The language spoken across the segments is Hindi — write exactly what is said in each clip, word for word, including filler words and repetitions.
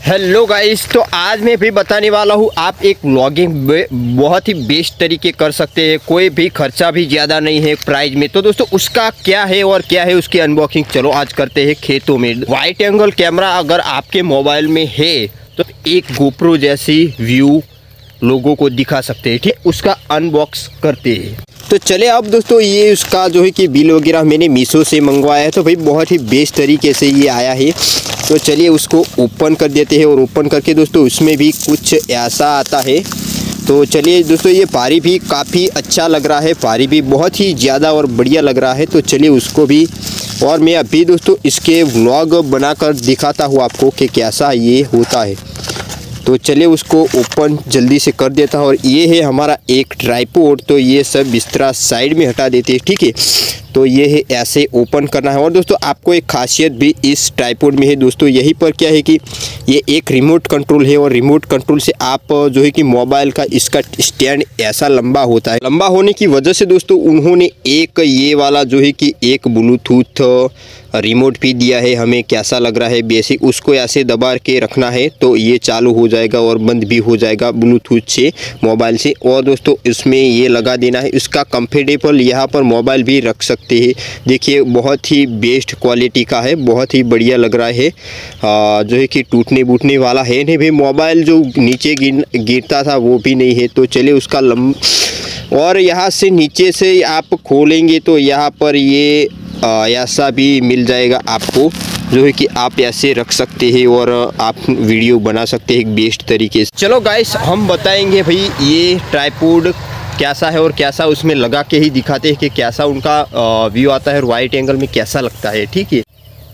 हेलो गाइस, तो आज मैं भी बताने वाला हूँ आप एक व्लॉगिंग बहुत ही बेस्ट तरीके कर सकते हैं। कोई भी खर्चा भी ज़्यादा नहीं है प्राइस में। तो दोस्तों उसका क्या है और क्या है उसकी अनबॉक्सिंग चलो आज करते हैं खेतों में। वाइड एंगल कैमरा अगर आपके मोबाइल में है तो एक गोप्रो जैसी व्यू लोगों को दिखा सकते हैं, ठीक। उसका अनबॉक्स करते हैं। तो चले अब दोस्तों, ये उसका जो है कि बिल वगैरह मैंने मीशो से मंगवाया है, तो भाई बहुत ही बेस्ट तरीके से ये आया है। तो चलिए उसको ओपन कर देते हैं और ओपन करके दोस्तों उसमें भी कुछ ऐसा आता है। तो चलिए दोस्तों, ये पारी भी काफ़ी अच्छा लग रहा है, पारी भी बहुत ही ज़्यादा और बढ़िया लग रहा है। तो चलिए उसको भी, और मैं अभी दोस्तों इसके व्लॉग बनाकर दिखाता हूँ आपको कि कैसा ये होता है। तो चलिए उसको ओपन जल्दी से कर देता हूँ। और ये है हमारा एक ट्राइपॉड। तो ये सब बिस्तरा साइड में हटा देते हैं, ठीक है। तो ये है ऐसे ओपन करना है। और दोस्तों आपको एक खासियत भी इस ट्राइपॉड में है दोस्तों, यहीं पर क्या है कि ये एक रिमोट कंट्रोल है और रिमोट कंट्रोल से आप जो है कि मोबाइल का इसका स्टैंड ऐसा लंबा होता है। लंबा होने की वजह से दोस्तों उन्होंने एक ये वाला जो है कि एक ब्लूटूथ रिमोट भी दिया है हमें। कैसा लग रहा है बेसिक, उसको ऐसे दबा के रखना है तो ये चालू हो जाएगा और बंद भी हो जाएगा ब्लूटूथ से, मोबाइल से। और दोस्तों इसमें ये लगा देना है। इसका कंफर्टेबल यहाँ पर मोबाइल भी रख सकते हैं। देखिए बहुत ही बेस्ट क्वालिटी का है, बहुत ही बढ़िया लग रहा है। आ, जो है कि टूटने बूटने वाला है नहीं भाई। मोबाइल जो नीचे गिर गिरता था वो भी नहीं है। तो चलिए उसका लंब, और यहाँ से नीचे से आप खोलेंगे तो यहाँ पर ये ऐसा भी मिल जाएगा आपको, जो है कि आप ऐसे रख सकते हैं और आप वीडियो बना सकते हैं एक बेस्ट तरीके से। चलो गाइस, हम बताएंगे भाई ये ट्राइपॉड कैसा है और कैसा उसमें लगा के ही दिखाते हैं कि कैसा उनका व्यू आता है और वाइड एंगल में कैसा लगता है, ठीक है।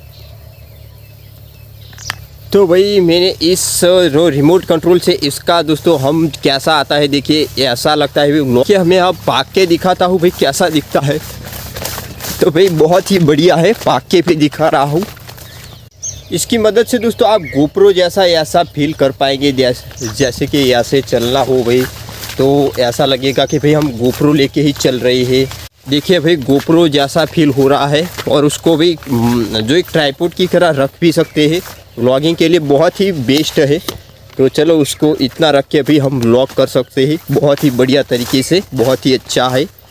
तो भाई मैंने इस जो रिमोट कंट्रोल से इसका दोस्तों हम कैसा आता है, देखिए ऐसा लगता है कि हमें अब पाक के दिखाता हूँ भाई कैसा दिखता है। तो भाई बहुत ही बढ़िया है, पाक के भी दिखा रहा हूँ। इसकी मदद से दोस्तों आप गोप्रो जैसा ऐसा फील कर पाएंगे, जैसे कि ऐसे चलना हो भाई तो ऐसा लगेगा कि भाई हम गोप्रो लेके ही चल रहे हैं। देखिए भाई गोप्रो जैसा फील हो रहा है। और उसको भी जो एक ट्राइपॉड की तरह रख भी सकते हैं, व्लॉगिंग के लिए बहुत ही बेस्ट है। तो चलो उसको इतना रख के भी हम व्लॉग कर सकते हैं बहुत ही बढ़िया तरीके से, बहुत ही अच्छा है।